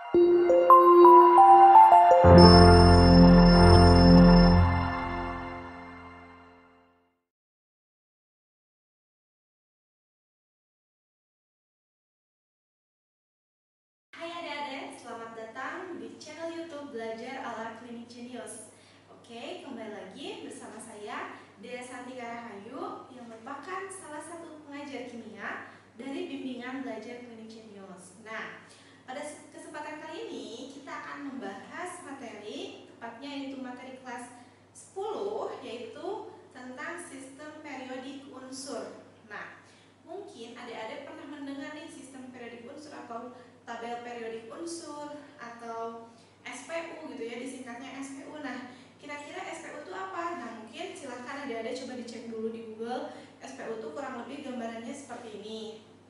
Hai adik-adik, selamat datang di channel YouTube Belajar ala Klinik Genius. Oke, kembali lagi bersama saya Dea Santika Rahayu yang merupakan salah satu pengajar kimia dari bimbingan Belajar Klinik Genius. Nah, pada kesempatan kali ini kita akan membahas materi, tepatnya yaitu materi kelas 10, yaitu tentang sistem periodik unsur. Nah, mungkin adik-adik pernah mendengar nih sistem periodik unsur atau tabel periodik unsur atau SPU gitu ya, disingkatnya SPU. Nah, kira-kira SPU itu apa? Nah, mungkin silahkan adik-adik coba dicek dulu di Google. SPU itu kurang lebih gambarannya seperti ini.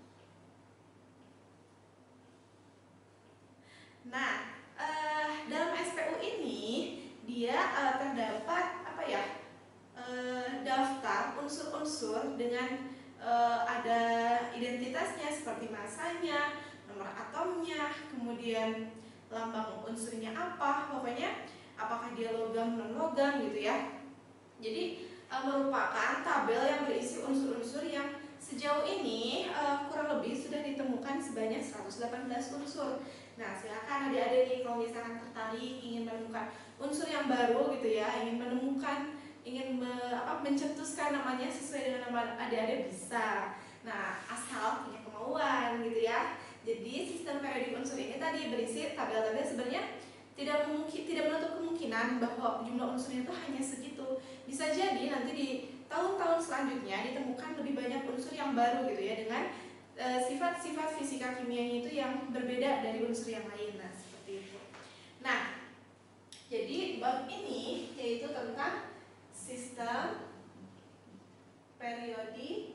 Nah, dalam SPU ini dia terdapat apa ya? Daftar unsur-unsur dengan ada identitasnya seperti masanya, nomor atomnya, kemudian lambang unsurnya apa, pokoknya apakah dia logam non logam gitu ya. Jadi merupakan tabel yang berisi unsur-unsur yang sejauh ini kurang lebih sudah ditemukan sebanyak 118 unsur. Nah, silakan adik-adik nih kalau misalkan tertarik ingin menemukan unsur yang baru gitu ya, ingin mencetuskan namanya sesuai dengan nama adik-adik bisa. Nah, asal punya kemauan gitu ya. Jadi sistem periodik unsur ini tadi berisi tabel-tabel sebenarnya tidak menutup kemungkinan bahwa jumlah unsurnya itu hanya segitu. Bisa jadi nanti di tahun-tahun selanjutnya ditemukan lebih banyak unsur yang baru gitu ya, dengan sifat-sifat fisika kimianya itu yang berbeda dari unsur yang lain. Nah, seperti itu. Nah, jadi bab ini yaitu tentang sistem periodik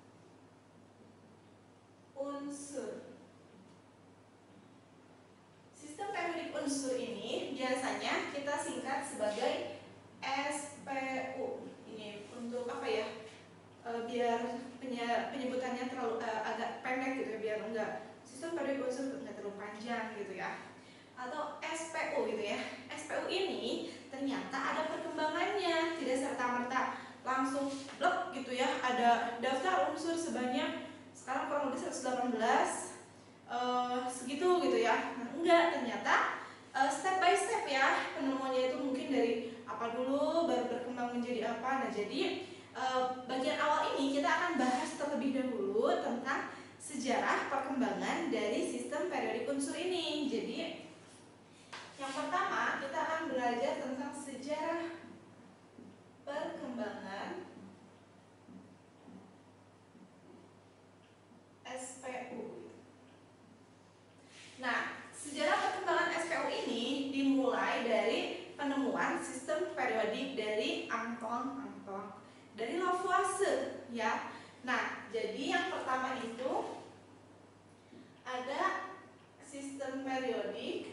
unsur. Sistem periodik unsur ini biasanya kita singkat sebagai SPU. Ini untuk apa ya? Biar penyebutannya terlalu agak pendek gitu ya, biar enggak sistem periodik unsur enggak terlalu panjang gitu ya. Atau SPU gitu ya. SPU ini ternyata ada perkembangannya, tidak serta-merta langsung blok gitu ya. Ada daftar unsur sebanyak sekarang kurang lebih 118 segitu gitu ya. Nah, enggak, ternyata step by step ya penemuannya itu, mungkin dari apa dulu baru berkembang menjadi apa. Nah, jadi bagian awal ini kita akan bahas terlebih dahulu tentang sejarah perkembangan dari sistem periodik unsur ini. Jadi yang pertama kita akan belajar tentang sejarah perkembangan SPU. Nah, sejarah perkembangan SPU ini dimulai dari penemuan sistem periodik dari Anton dari Lavoisier ya. Nah, jadi yang pertama itu ada sistem periodik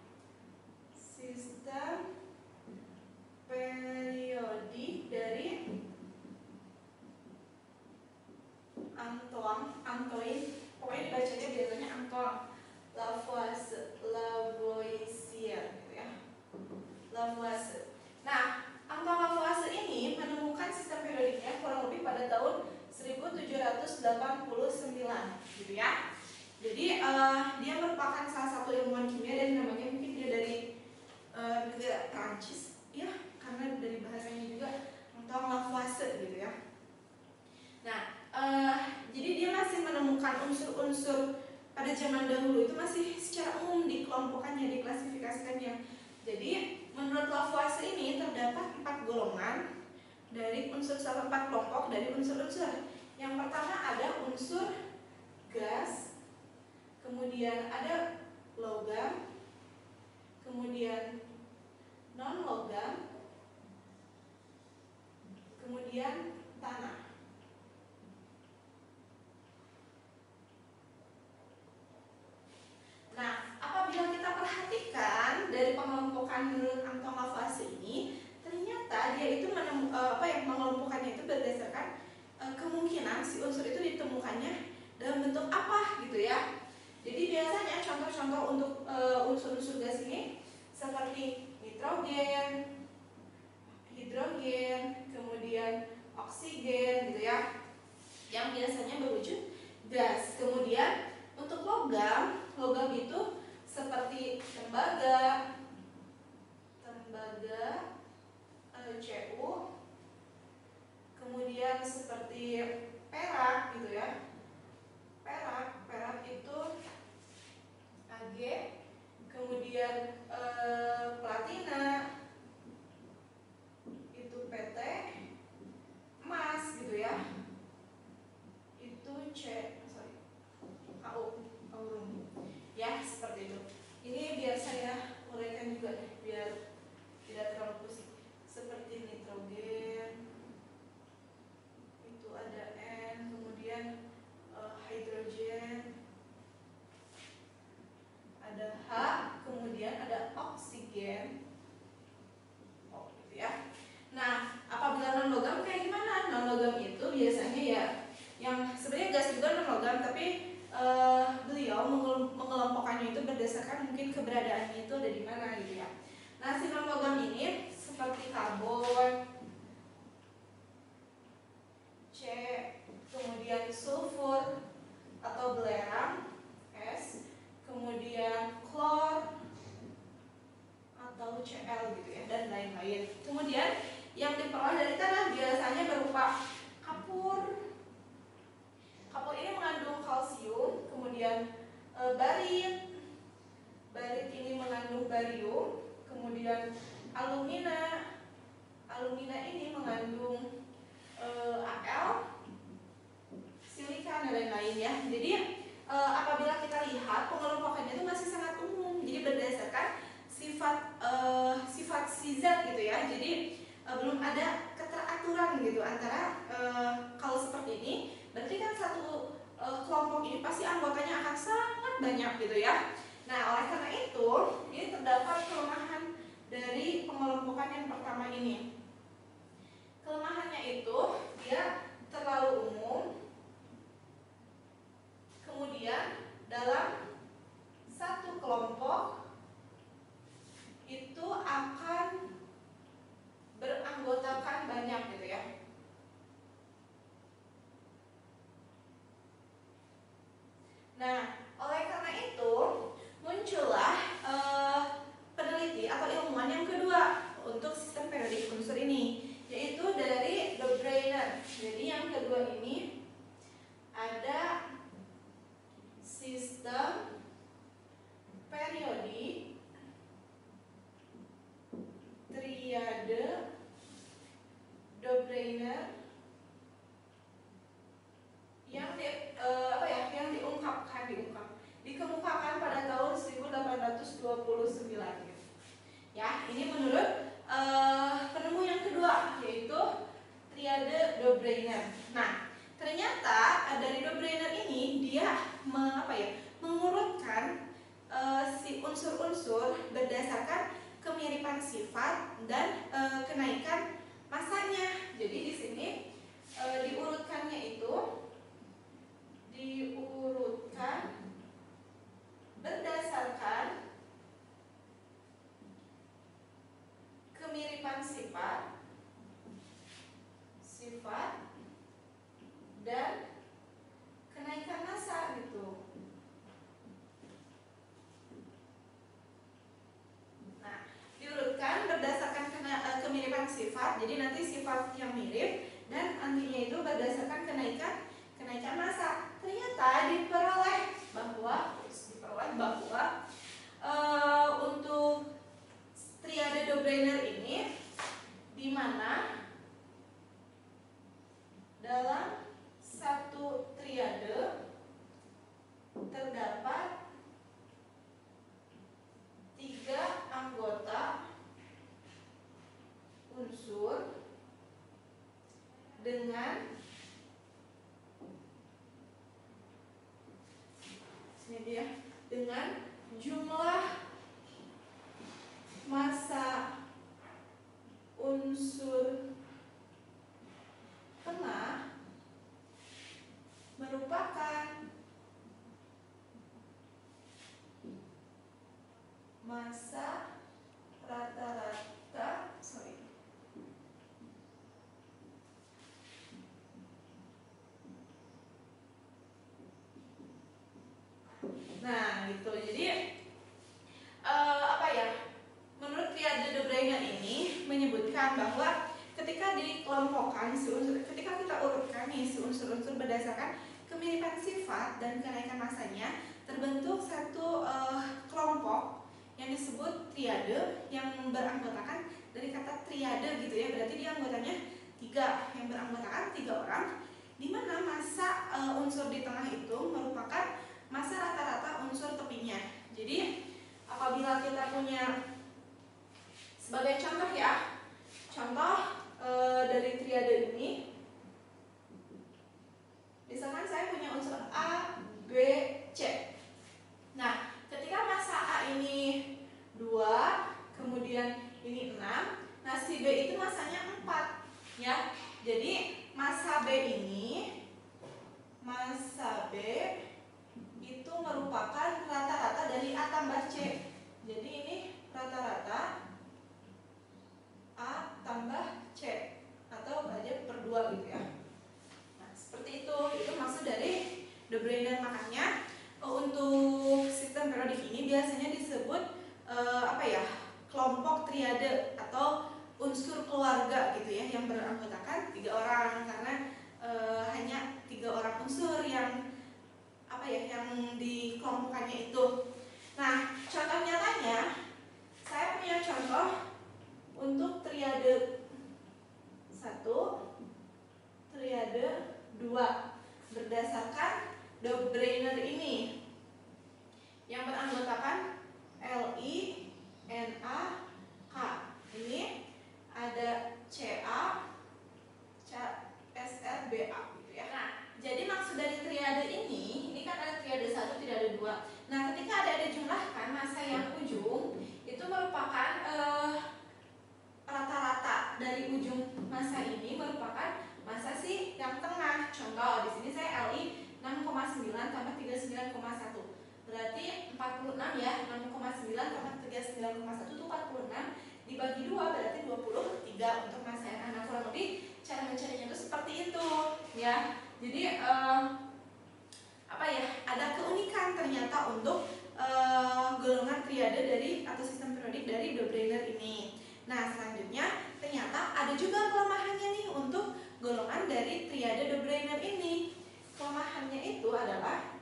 dari Antoine, pokoknya dibacanya biasanya Anton Lavoisier gitu ya. Lavoisier. Nah, Anton Lavoisier ini menemukan sistem periodiknya kurang lebih pada tahun 1789 gitu ya. Jadi dia merupakan salah satu ilmuwan kimia dan namanya mungkin dia dari negara Prancis ya, karena dari bahasanya juga Anton Lavoisier gitu ya. Nah, jadi dia masih menemukan unsur-unsur pada zaman dahulu itu masih secara umum dikelompokkannya, diklasifikasikannya. Jadi menurut Lavoisier ini terdapat 4 golongan dari unsur, 4 kelompok dari unsur-unsur. Yang pertama ada unsur gas, kemudian ada logam, kemudian non logam, kemudian tanah. Nah, apabila kita perhatikan dari pengelompokan menurut Anton Lavoisier ini, ternyata dia itu mengelompokkannya itu berdasarkan kemungkinan si unsur itu ditemukannya dalam bentuk apa gitu ya. Jadi biasanya contoh-contoh untuk unsur-unsur gas ini seperti nitrogen, hidrogen, kemudian oksigen gitu ya, yang biasanya berwujud gas. Kemudian untuk logam itu seperti tembaga, Cu, kemudian seperti perak gitu ya. Perak itu Ag, kemudian platina itu Pt, emas gitu ya. Itu aurum. Ya, seperti itu. Ini biar saya uraikan juga biar tidak terlalu pusing. Seperti nitrogen itu ada N, kemudian hidrogen ada H, kemudian ada oksigen. Gitu ya. Nah, apabila non logam kayak gimana? Non logam itu biasanya ya yang sebenarnya gas juga non logam, tapi beliau mengelompokkannya itu berdasarkan mungkin keberadaannya itu ada di mana gitu ya. Nah, si non logam ini seperti karbon, C, kemudian sulfur atau belerang, S, kemudian klor atau Cl gitu ya, dan lain-lain. Kemudian yang diperoleh dari tanah biasanya berupa kapur. Kapur ini mengandung kalsium, kemudian barit. Barit ini mengandung barium, kemudian alumina. Alumina ini mengandung Al, silika dan lain-lain ya. Jadi apabila kita lihat pengelompokannya itu masih sangat umum. Jadi berdasarkan sifat si zat gitu ya. Jadi belum ada keteraturan gitu antara kalau seperti ini berarti kan satu kelompok ini pasti anggotanya akan sangat banyak gitu ya. Nah, oleh karena itu ini terdapat kelemahan dari pengelompokan yang pertama ini. Kelemahannya itu dia terlalu umum. Kemudian dalam satu kelompok itu akan beranggotakan banyak gitu ya. Nah, oleh karena itu muncullah peneliti atau ilmuwan yang kedua untuk sistem periodik unsur ini, yaitu dari Dobrynin. Jadi yang kedua ini ada sistem periodik triade Dobrynin yang dikemukakan pada tahun 1829 gitu. Ya, ini menurut penemu yang kedua, yaitu triade Dobrynin. Nah, ternyata dari Dobrynin ini dia mengurutkan si unsur-unsur berdasarkan kemiripan sifat dan kenaikan masanya. Jadi di sini diurutkannya itu berdasarkan kemiripan sifat dan kenaikan massa gitu. Nah, diurutkan berdasarkan kemiripan sifat. Jadi nanti sifat yang mirip dan nantinya itu berdasarkan kenaikan massa. Ternyata diperoleh bahwa untuk triade Dobrynin ini di mana dalam satu triade terdapat 3 anggota unsur dengan jumlah massa unsur tengah merupakan massa rata-rata, sorry. Nah, gitu. Jadi apa ya? Menurut triade de Bruiner ini menyebutkan bahwa ketika dikelompokkan ketika kita urutkan nih si unsur-unsur berdasarkan kemiripan sifat dan kenaikan massanya, terbentuk satu kelompok yang disebut triade yang beranggotakan dari kata triade gitu ya. Berarti dia anggotanya 3, yang beranggotakan 3 orang, di mana massa unsur di tengah itu merupakan massa rata-rata unsur tepinya. Jadi apabila kita punya, sebagai contoh ya, contoh dari triade ini, misalkan saya punya unsur A, B, C. Nah, ketika massa A ini 2, kemudian ini 6, nah si B itu massanya 4 ya. Jadi massa B itu merupakan rata-rata dari A tambah C. Jadi ini rata-rata A tambah C atau aja per 2 gitu ya. Nah, seperti itu maksud dari de Bruiner. Makanya untuk sistem periodik ini biasanya disebut kelompok triade atau unsur keluarga gitu ya, yang beranggotakan 3 orang, karena hanya 3 orang unsur yang yang dikelompokkannya itu. Nah, contoh nyatanya saya punya contoh untuk triade 1, triade 2 berdasarkan de Bruiner ini yang beranggotakan Li, Na, K. Ini ada Ca, Sr, Ba gitu ya. Nah, jadi maksud dari triade ini kan ada triade 1, triade 2. Nah, ketika ada jumlahkan massa yang ujung itu merupakan rata-rata dari ujung massa ini merupakan massa si yang tengah. Contoh di sini saya Li 6,9 tambah 39,1. Berarti 46 ya. 6,9 tambah 39,1 itu 46, dibagi 2 berarti 23 untuk massa yang anak. Kurang lebih cara mencarinya itu seperti itu ya. Jadi ada keunikan ternyata untuk golongan triade dari atau sistem periodik dari de Bruiner ini. Nah, selanjutnya ternyata ada juga kelemahannya nih untuk golongan dari triade de Bruiner ini. Kelemahannya itu adalah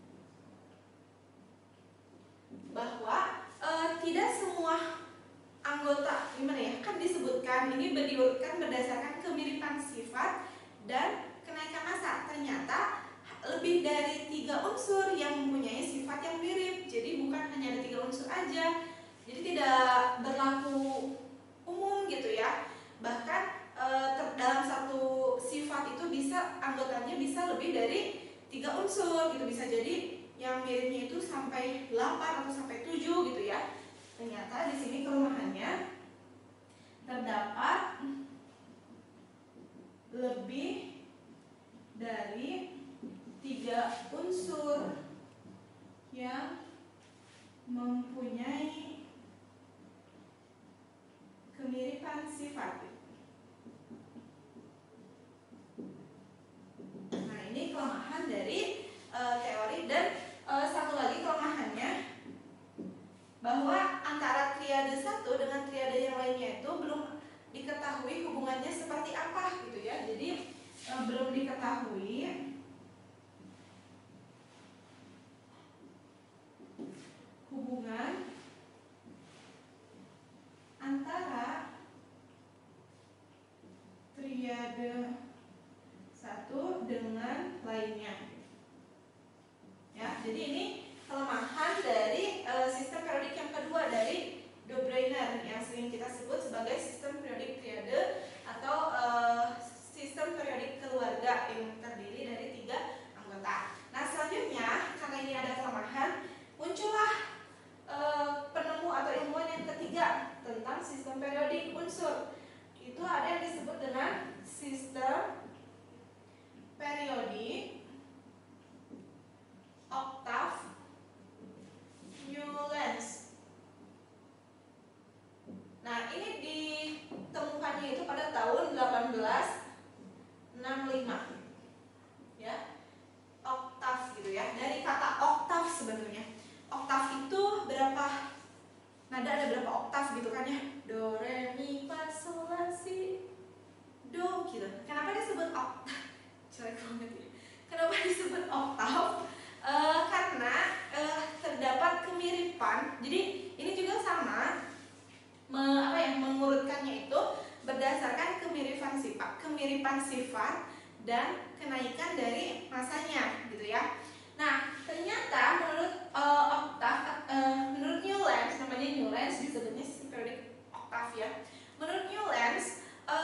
bahwa tidak semua anggota, gimana ya, kan disebutkan ini diurutkan berdasarkan kemiripan sifat dan kenaikan massa. Ternyata lebih dari 3 unsur yang mempunyai sifat yang mirip. Jadi bukan hanya ada 3 unsur aja. Jadi tidak berlaku umum gitu ya. Bahkan dalam satu sifat itu anggotanya bisa lebih dari 3 unsur gitu. Bisa jadi yang miripnya itu sampai 8 atau sampai 7 gitu ya. Ternyata di sini kelemahannya terdapat lebih dari 3 unsur yang mempunyai kemiripan sifat. Nah, ini kelemahan dari teori. Dan satu lagi kelemahannya bahwa antara triade 1 dengan triade yang lainnya itu belum diketahui hubungannya seperti apa gitu ya. Jadi belum diketahui hubungan antara triade 1 dengan lainnya. Ya, jadi ini kelemahan dari sistem periodik yang kedua dari de Bruiner yang sering kita sebut sebagai sistem periodik triade atau sistem periodik keluarga yang terdiri dari 65 ya, oktav gitu ya. Dari kata oktav sebenarnya. Oktav itu berapa nada, ada berapa oktav gitu kan ya? Do, re, mi, fa, sol, la, si, do gitu. Kenapa disebut oktav? Jelek banget ya. Kenapa disebut oktav? Karena terdapat kemiripan. Jadi ini juga sama, mengurutkannya itu berdasarkan kemiripan sifat dan kenaikan dari masanya gitu ya. Nah, ternyata menurut menurut Newlands, namanya Newlands, disebutnya periodic octave ya. Menurut Newlands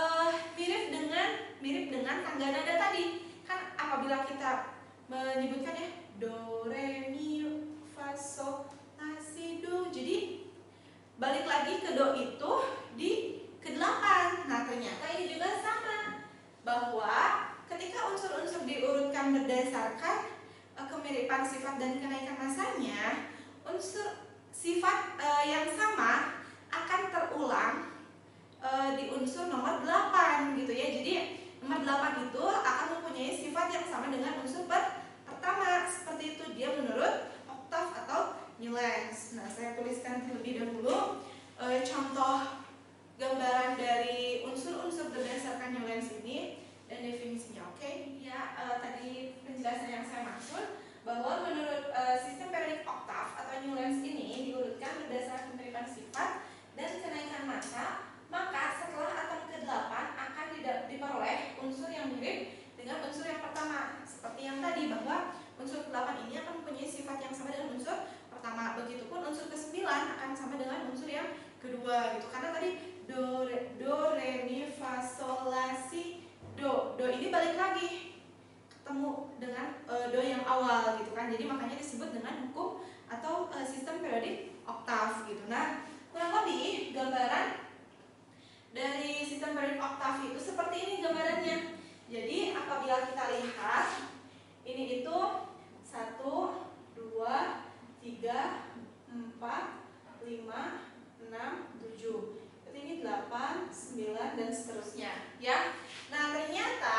mirip dengan tangga nada tadi. Kan apabila kita menyebutkan ya do, re, mi, fa, sol, la, si, do. Jadi balik lagi ke do itu di ke-8. Nah, ternyata ini juga sama, bahwa ketika unsur-unsur diurutkan berdasarkan kemiripan sifat dan kenaikan masanya, unsur sifat yang sama akan terulang di unsur nomor 8 gitu ya. Jadi nomor 8 itu akan mempunyai sifat yang sama dengan unsur pertama. Seperti itu dia menurut oktav atau Newlands. Nah, saya tuliskan terlebih dahulu contoh gambaran dari unsur-unsur berdasarkan Newlands ini dan definisinya. Oke, ya tadi penjelasan yang saya maksud bahwa menurut sistem periodik oktav atau Newlands ini diurutkan berdasarkan kemiripan sifat dan kenaikan massa, maka setelah atom ke-8 akan diperoleh unsur yang mirip dengan unsur yang pertama. Seperti yang tadi, bahwa unsur ke-8 ini akan mempunyai sifat yang sama dengan unsur pertama. Begitupun unsur ke-9 akan sama dengan unsur yang kedua gitu. Karena tadi do, re, mi, fa, sol, la, si, do. Do ini balik lagi ketemu dengan do yang awal gitu kan. Jadi makanya disebut dengan hukum atau sistem periodik oktav gitu. Nah, kurang lebih gambaran dari sistem periodik oktav itu seperti ini gambarannya. Jadi apabila kita lihat ini itu 1, 2, 3, 4, 5, 6, 7. Ini 8, 9 dan seterusnya ya. Nah, ternyata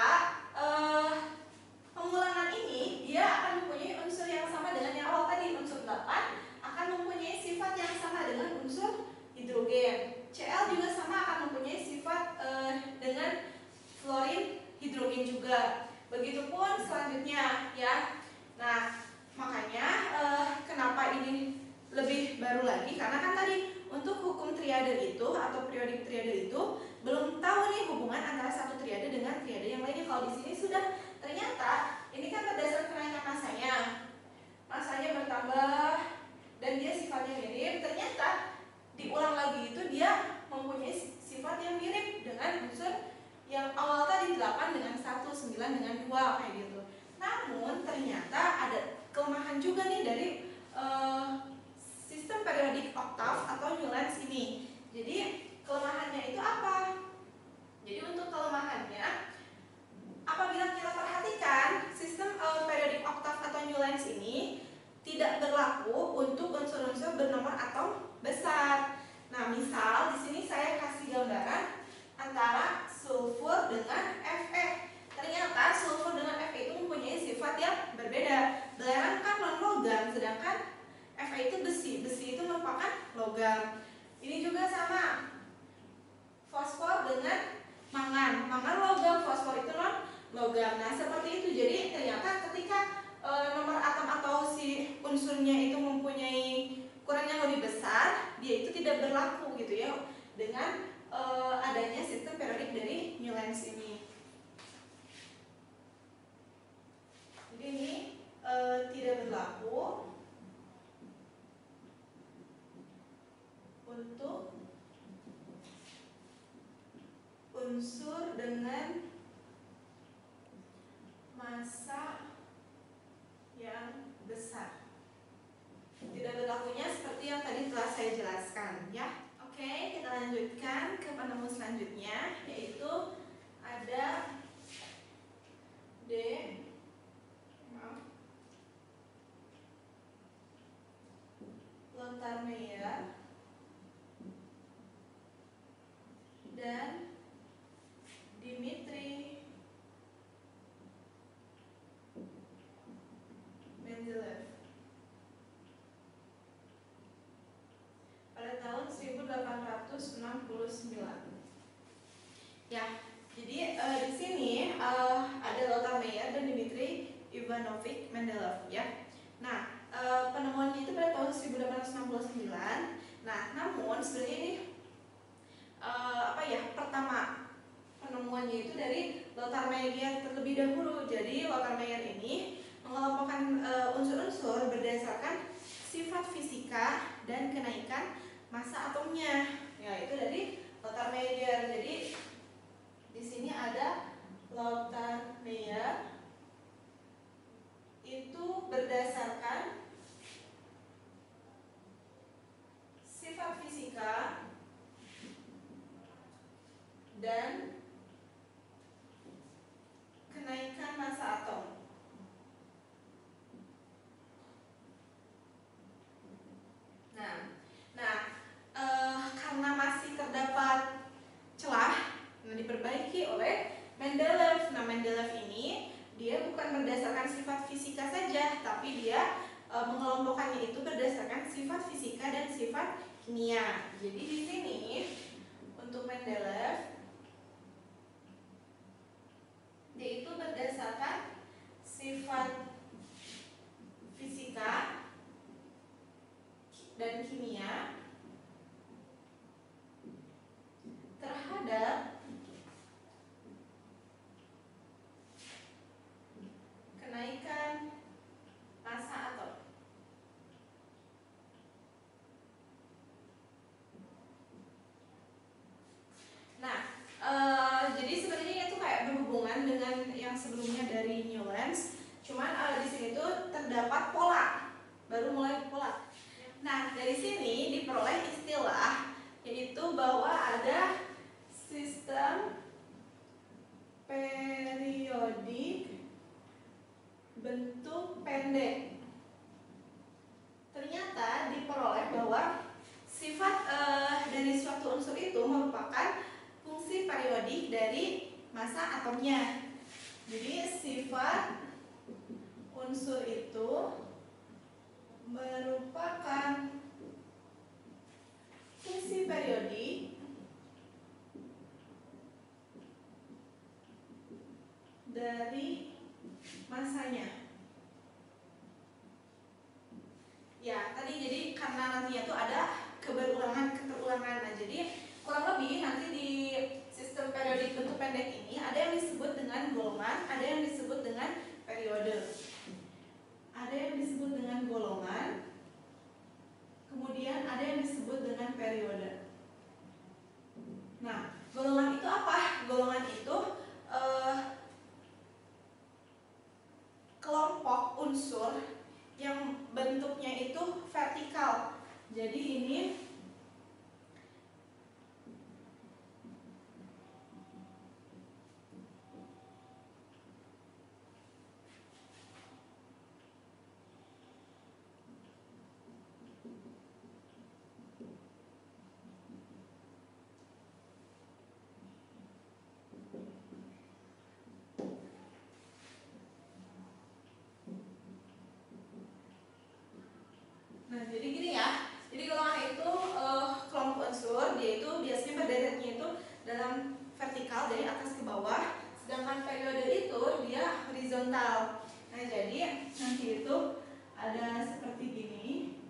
pengulangan ini dia akan mempunyai unsur yang sama dengan yang awal tadi. Unsur 8 akan mempunyai sifat yang sama dengan unsur hidrogen. Cl juga sama akan mempunyai sifat dengan fluorin hidrogen juga. Begitupun selanjutnya ya. Nah, makanya kenapa ini lebih baru lagi, karena kan tadi untuk hukum triade itu atau periodik triade itu belum tahu nih hubungan antara satu triade dengan triade yang lainnya. Kalau di sini sudah, ternyata ini kan berdasarkan kenaikan masanya bertambah dan dia sifatnya mirip. Ternyata diulang lagi itu dia mempunyai sifat yang mirip dengan unsur yang awal tadi 8 dengan 1, 9 dengan 2 kayak gitu. Namun ternyata ada kelemahan juga nih dari sistem periodik oktav atau Newlands ini. Jadi kelemahannya itu apa? Jadi untuk kelemahannya, apabila kita perhatikan sistem periodik oktav atau Newlands ini tidak berlaku untuk unsur-unsur bernomor atom besar. Nah, misal di sini saya kasih gambaran antara sulfur dengan Fe. Ternyata sulfur dengan Fe itu mempunyai sifat yang berbeda. Belerang kan non-logam, sedangkan Fe itu besi. Besi itu merupakan logam. Ini juga sama. Fosfor dengan mangan. Mangan logam, fosfor itu non-logam. Nah, seperti itu. Jadi ternyata ketika nomor atom atau si unsurnya itu mempunyai ukuran yang lebih besar, dia itu tidak berlaku gitu ya dengan adanya sistem periodik dari Newlands ini. Jadi ini tidak berlaku untuk unsur dengan massa yang besar. Tidak berlakunya seperti yang tadi telah saya jelaskan ya. Oke, kita lanjutkan ke penemu selanjutnya, yaitu ada D lontar Meyer dan Dimitri 1869. Ya, jadi di sini ada Lothar Meyer dan Dmitri Ivanovich Mendeleev ya. Nah, penemuannya itu pada tahun 1869. Nah, namun sebenarnya ini pertama penemuannya itu dari Lothar Meyer terlebih dahulu. Jadi Lothar Meyer ini mengelompokkan unsur-unsur berdasarkan sifat fisika dan kenaikan massa atomnya. Ya, itu dari Lothar Meyer. Jadi di sini ada Lothar Meyer itu berdasarkan sifat fisika dan kenaikan massa atom. Karena masih terdapat celah, diperbaiki oleh Mendeleev. Nah, Mendeleev ini dia bukan berdasarkan sifat fisika saja, tapi dia mengelompokkannya itu berdasarkan sifat fisika dan sifat kimia. Jadi di sini untuk Mendeleev dia itu berdasarkan sifat fisika dan kimia terhadap kenaikan massa atom. Nah, jadi sebenarnya itu kayak berhubungan dengan yang sebelumnya dari Newlands, cuman di sini tuh terdapat pola, baru mulai pola. Nah, dari sini diperoleh istilah yaitu bahwa ada sistem periodik bentuk pendek. Ternyata diperoleh bahwa sifat dari suatu unsur itu merupakan fungsi periodik dari massa atomnya. Jadi sifat unsur itu merupakan fungsi periodik dari massanya. Ya, tadi jadi karena nantinya itu ada keterulangan. Nah, jadi kurang lebih nanti di sistem periodik bentuk pendek ini ada yang disebut dengan golongan, ada yang disebut dengan periode. Ada yang disebut dengan golongan, kemudian ada yang disebut dengan periode. Nah, golongan itu apa? Golongan itu kelompok unsur yang bentuknya itu vertikal. Jadi ini jadi gini ya. Jadi golongan itu kelompok unsur, dia itu biasanya berderetnya itu dalam vertikal dari atas ke bawah, sedangkan periode itu dia horizontal. Nah, jadi nanti itu ada seperti gini.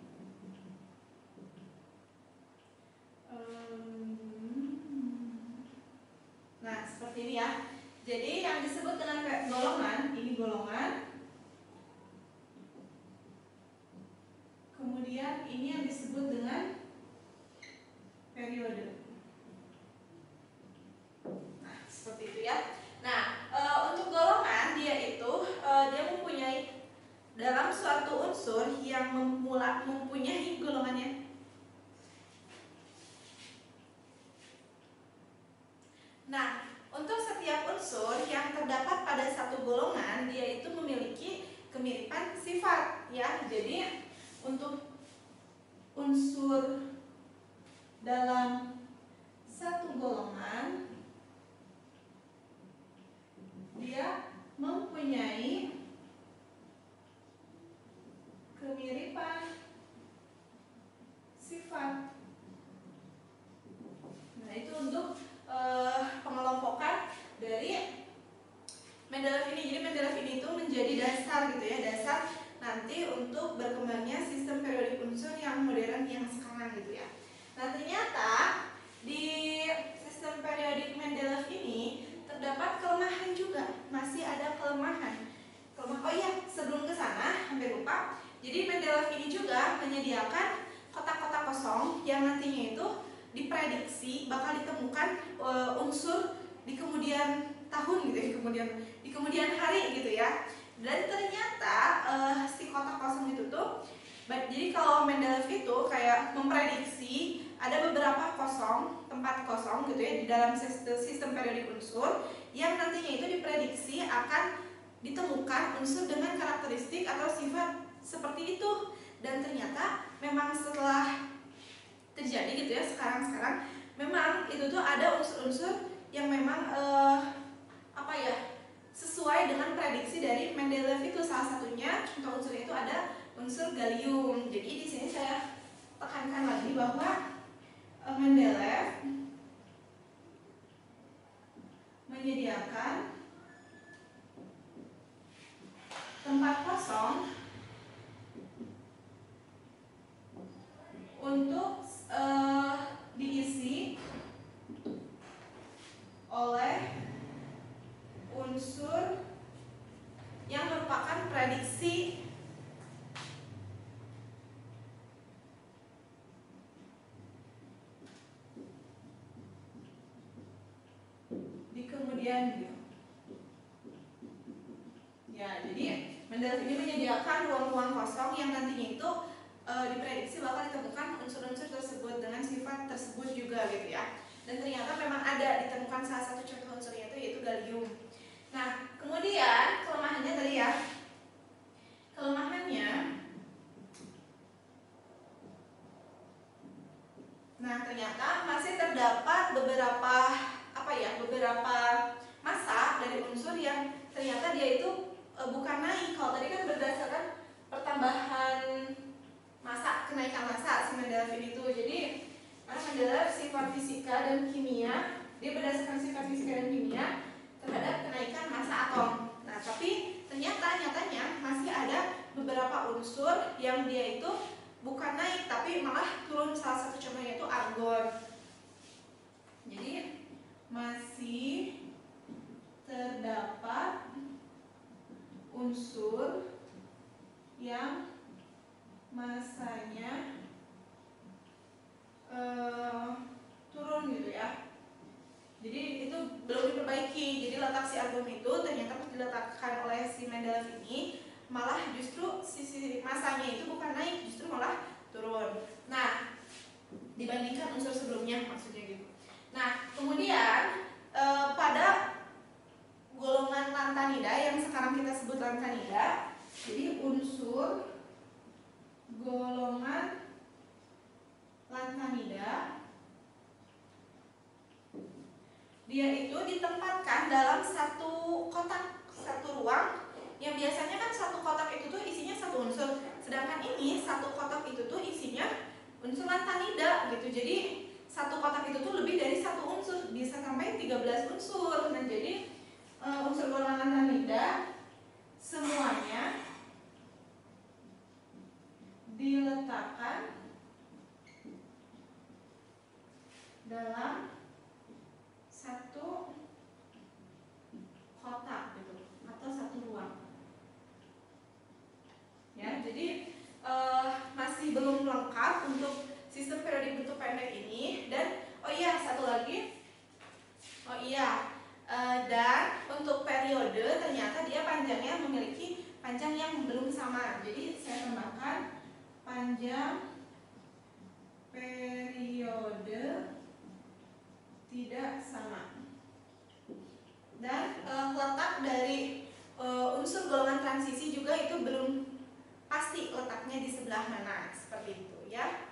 Nah, seperti ini ya. Jadi yang disebut dengan golongan, ini golongan. Kemudian ini yang disebut dengan periode. Nah, seperti itu ya. Nah, untuk golongan dia itu dia mempunyai dalam suatu unsur yang mempunyai golongannya. Nah, untuk setiap unsur yang terdapat pada satu golongan dia itu memiliki kemiripan sifat ya. Jadi untuk unsur dalam satu golongan dia mempunyai kemiripan sifat gitu ya. Nah ternyata di sistem periodik Mendeleev ini terdapat kelemahan juga, masih ada kelemahan. Oh iya, sebelum ke sana hampir lupa. Jadi Mendeleev ini juga menyediakan kotak-kotak kosong yang nantinya itu diprediksi bakal ditemukan unsur di kemudian tahun gitu ya, di kemudian hari gitu ya. Dan ternyata si kotak kosong itu tuh, jadi kalau Mendeleev itu kayak memprediksi ada beberapa tempat kosong gitu ya di dalam sistem periodik unsur yang nantinya itu diprediksi akan ditemukan unsur dengan karakteristik atau sifat seperti itu. Dan ternyata memang setelah terjadi gitu ya, sekarang memang itu tuh ada unsur-unsur yang memang sesuai dengan prediksi dari Mendeleev itu. Salah satunya contoh unsurnya itu ada unsur gallium. Jadi di sini saya tekankan lagi bahwa Mendeleev menyediakan tempat kosong untuk diisi oleh unsur yang merupakan prediksi di kemudian gitu. Ya, jadi Mendeleev ini menyediakan ruang-ruang kosong yang nantinya itu diprediksi bakal ditemukan unsur-unsur tersebut dengan sifat tersebut juga gitu ya. Dan ternyata memang ada ditemukan salah satu contoh unsurnya itu yaitu gallium. Nah, kemudian kelemahannya tadi ya. Nah, ternyata masih terdapat beberapa massa dari unsur yang ternyata dia itu bukan naik. Kalau tadi kan berdasarkan pertambahan massa, kenaikan massa si Mendeleev ini tuh. Jadi Mendeleev sifat fisika dan kimia, dia berdasarkan sifat fisika dan kimia terhadap kenaikan massa atom. Nah, tapi nyatanya masih ada beberapa unsur yang dia itu bukan naik tapi malah turun. Salah satu contohnya itu argon. Jadi masih terdapat unsur yang massanya turun gitu ya. Jadi itu belum diperbaiki. Jadi letak si argon itu ternyata pas diletakkan oleh si Mendeleev ini malah justru sisi massanya itu bukan naik, justru malah turun. Nah, dibandingkan unsur sebelumnya maksudnya gitu. Nah, kemudian pada golongan lantanida yang sekarang kita sebut lantanida, jadi unsur golongan lantanida dia itu ditempatkan dalam satu kotak, satu ruang yang biasanya kan satu kotak itu tuh isinya satu unsur, sedangkan ini satu kotak itu tuh isinya unsur lantanida gitu. Jadi satu kotak itu tuh lebih dari satu unsur, bisa sampai 13 unsur. Nah, jadi unsur golongan lantanida semuanya diletakkan dalam satu kotak gitu atau satu ruang. Ya, jadi masih belum lengkap untuk sistem periodik bentuk pendek ini. Dan satu lagi, dan untuk periode ternyata dia panjangnya memiliki panjang yang belum sama. Jadi saya tambahkan panjang periode tidak sama. Dan letak dari unsur golongan transisi juga itu belum pasti letaknya di sebelah mana, seperti itu ya.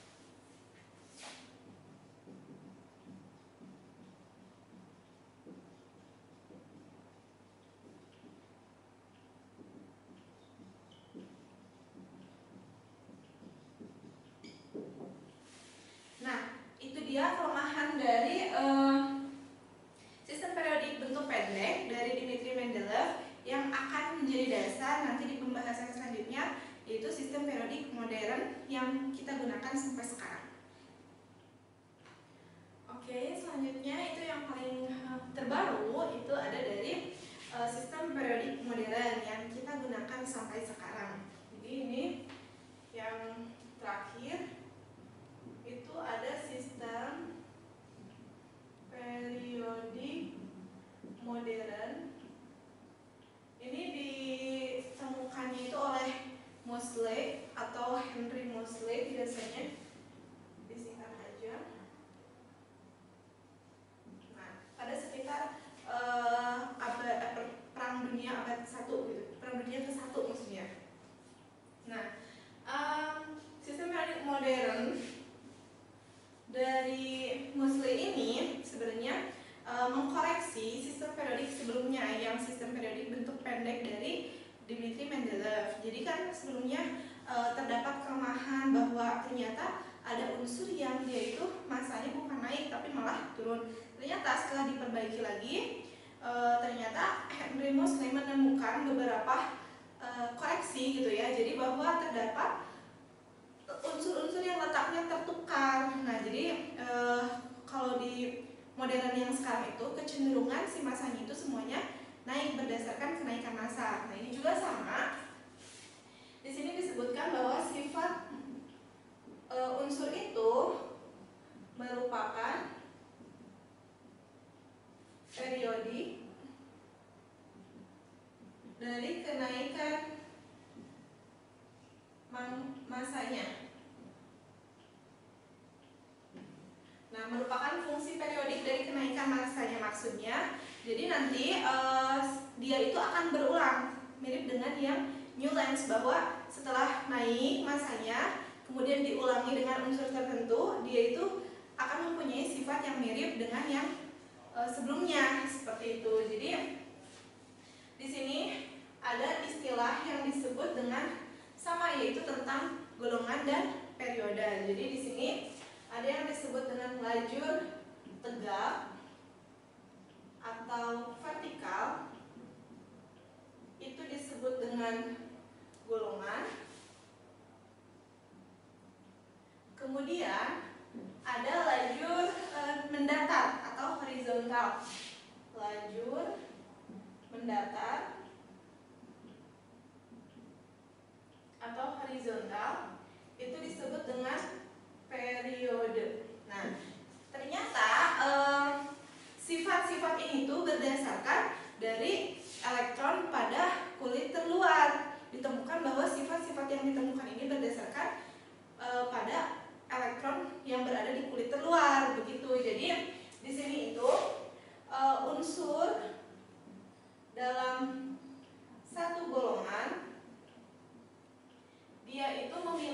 Nah, itu dia kelemahan dari sistem periodik bentuk pendek dari Dmitri Mendeleev yang akan menjadi dasar nanti di pembahasan selanjutnya, yaitu sistem periodik modern yang kita gunakan sampai sekarang. terbaru itu ada dari sistem periodik modern yang kita gunakan sampai sekarang. Jadi ini yang terakhir itu ada sistem periodik modern. Ini ditemukannya itu oleh Moseley atau Henry Moseley, biasanya disingkat aja. Nah, pada sekitar Perang Dunia abad 1 gitu, Perang Dunia ke-1 maksudnya. Nah, sistem periodik modern dari Moseley ini sebenarnya mengkoreksi sistem periodik sebelumnya yang sistem periodik bentuk pendek dari Dmitri Mendeleev. Jadi kan sebelumnya terdapat kelemahan bahwa ternyata ada unsur yang dia itu masanya bukan naik tapi malah turun. Ternyata setelah diperbaiki lagi, ternyata Henry Moseley menemukan beberapa koreksi gitu ya. Jadi bahwa terdapat unsur-unsur yang letaknya tertukar. Nah, jadi kalau di modern yang sekarang itu kecenderungan si masanya itu semuanya naik berdasarkan kenaikan massa. Nah, ini juga sama. Di sini disebutkan bahwa sifat unsur itu merupakan periodik dari kenaikan massanya. Nah, merupakan fungsi periodik dari kenaikan massanya maksudnya. Jadi nanti dia itu akan berulang, mirip dengan yang Newlands, bahwa setelah naik massanya kemudian diulangi dengan unsur tertentu, dia itu akan mempunyai sifat yang mirip dengan yang sebelumnya, seperti itu. Jadi di sini ada istilah yang disebut dengan sama, yaitu tentang golongan dan periode. Jadi di sini ada yang disebut dengan lajur tegak atau vertikal, itu disebut dengan golongan. Kemudian ada lajur mendatar atau horizontal. Lajur mendatar atau horizontal itu disebut dengan periode. Nah, ternyata sifat-sifat ini tuh berdasarkan dari elektron pada kulit terluar. Ditemukan bahwa sifat-sifat yang ditemukan ini berdasarkan pada elektron yang berada di kulit terluar, begitu. Jadi di sini itu unsur dalam satu golongan dia itu memiliki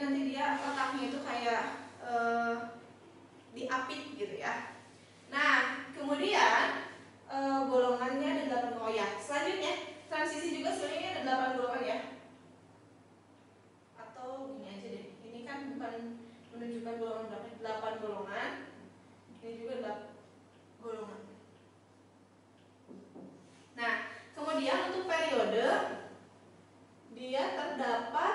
nanti dia letaknya itu kayak diapit gitu ya. Nah, kemudian golongannya ada 8 golongan ya. Selanjutnya transisi juga sebenarnya ada 8 golongan ya. Atau gini aja deh. Ini kan bukan menunjukkan golongan berapa, 8 golongan. Ini juga 8 golongan. Nah, kemudian untuk periode dia terdapat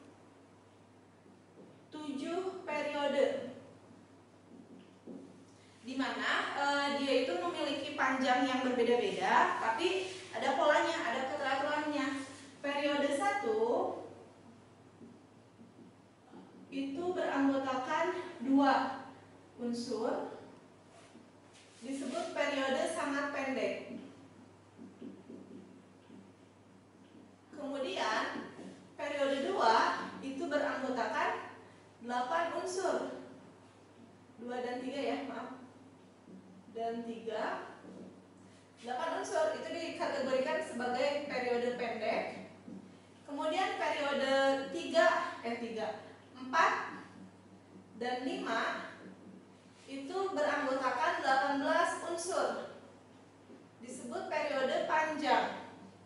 7 periode, di mana dia itu memiliki panjang yang berbeda-beda, tapi ada polanya, ada keteraturannya. Periode 1 itu beranggotakan 2 unsur, disebut periode sangat pendek. Kemudian periode 2 itu beranggotakan 8 unsur, 2 dan 3 ya, maaf, dan 3, 8 unsur itu dikategorikan sebagai periode pendek. Kemudian periode 4 dan 5 itu beranggotakan 18 unsur, disebut periode panjang.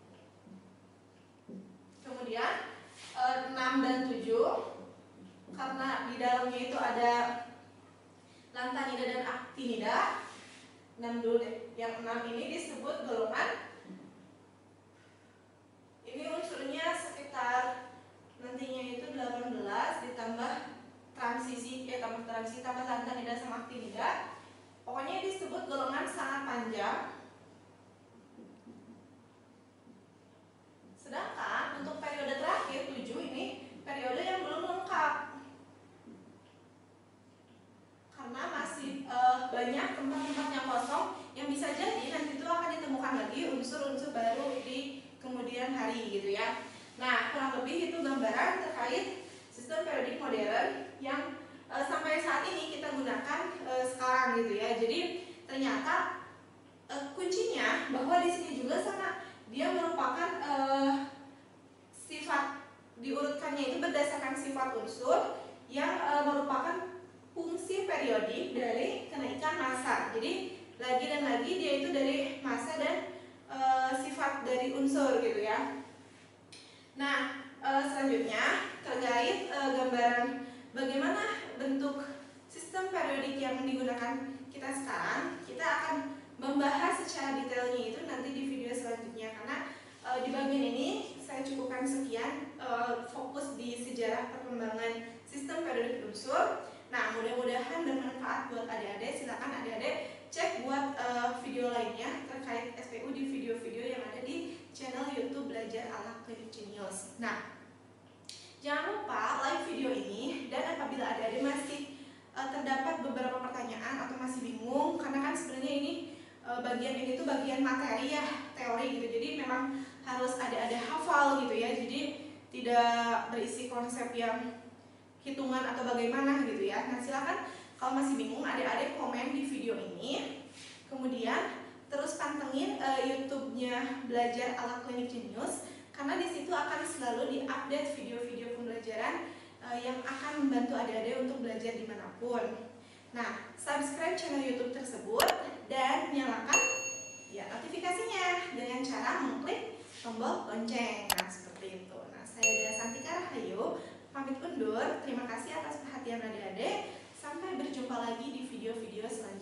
Kemudian 6 dan 7, karena di dalamnya itu ada lantanida dan aktinida. 6 dulu deh. Yang 6 ini disebut golongan. Ini unsurnya sekitar nantinya itu 18 ditambah transisi, tambah lantanida sama aktinida. Pokoknya disebut golongan sangat panjang. Sedangkan untuk periode terakhir 7 ini periode yang belum lengkap, karena masih banyak tempat-tempat yang kosong yang bisa jadi nanti itu akan ditemukan lagi unsur-unsur baru di kemudian hari gitu ya. Nah, kurang lebih itu gambaran terkait sistem periodik modern yang sampai saat ini kita gunakan sekarang gitu ya. Jadi ternyata kuncinya bahwa di sini juga sama, dia merupakan sifat, diurutkannya itu berdasarkan sifat unsur yang merupakan fungsi periodik dari kenaikan massa. Jadi lagi dan lagi dia itu dari massa dan sifat dari unsur gitu ya. Nah, selanjutnya terkait gambaran bagaimana bentuk sistem periodik yang digunakan kita sekarang, kita akan membahas secara detailnya itu nanti di video selanjutnya, karena di bagian ini saya cukupkan sekian, fokus di sejarah perkembangan sistem periodik unsur. Nah, mudah-mudahan bermanfaat buat adik-adik. Silakan adik-adik cek buat video lainnya terkait SPU di video-video yang ada di channel YouTube Belajar ala Klinik Genius. Nah, jangan lupa like video ini, dan apabila adik-adik masih terdapat beberapa pertanyaan atau masih bingung, karena kan sebenarnya ini bagian ini tuh bagian materi ya, teori gitu. Jadi memang harus adik-adik hafal gitu ya. Jadi tidak berisi konsep yang hitungan atau bagaimana gitu ya. Nah, silakan kalau masih bingung adik-adik komen di video ini. Kemudian terus pantengin YouTube-nya Belajar ala Klinik Genius, karena di situ akan selalu diupdate video-video pembelajaran yang akan membantu adik-adik untuk belajar dimanapun. Nah, subscribe channel YouTube tersebut dan nyalakan ya notifikasinya dengan cara mengklik tombol lonceng. Nah, seperti itu. Nah, saya Dea Santika Rahayu pamit undur. Terima kasih atas perhatian adik-adik. Sampai berjumpa lagi di video-video selanjutnya.